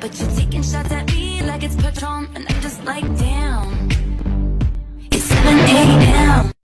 But you're taking shots at me like it's Patron, and I'm just like, damn.